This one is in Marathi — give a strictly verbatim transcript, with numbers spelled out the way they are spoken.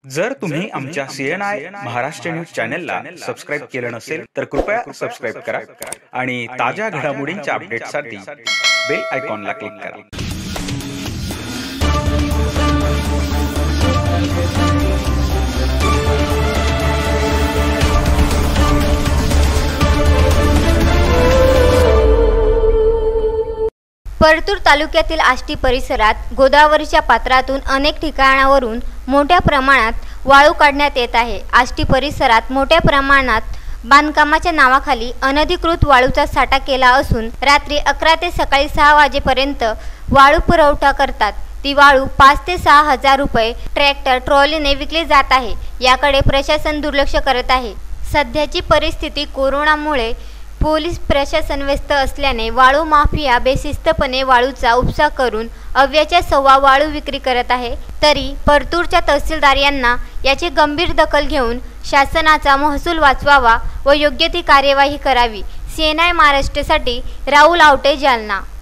जर तुम्ही आमच्या सीएनआय महाराष्ट्र न्यूज चॅनलला सबस्क्राइब केलं नसेल तर कृपया सबस्क्राइब करा आणि ताज्या घडामोडींच्या अपडेटसाठी बेल आयकॉनला क्लिक करा। परतूर तालुक्यातील आष्टी परिसरात गोदावरीच्या पात्रातून अनेक ठिकाणावरून मोठ्या प्रमाणात वाळू काढण्यात येत आहे। आष्टी परिसरात मोठ्या प्रमाणात बांधकामाच्या नावाखाली अनधिकृत वाळूचा साठा केला असून रात्री अकरा ते सकाळी सहा वाजेपर्यंत वाळू पुरवठा करतात। ती वाळू पाच ते सहा हजार रुपये ट्रॅक्टर ट्रॉलीने विकली जात आहे। याकडे प्रशासन दुर्लक्ष करत आहे। सध्याची परिस्थिती कोरोनामुळे पोलीस प्रशासन व्यस्त असल्याने वाळू माफिया बेशिस्तपणे वाळूचा उपसा करून अव्याच्या सव्वा वाळू विक्री करत आहे। तरी परतूरच्या तहसीलदार यांना याची गंभीर दखल घेऊन शासनाचा महसूल वाचवावा व योग्य ती कार्यवाही करावी। सीएनआय महाराष्ट्रासाठी राहुल आवटे, जालना।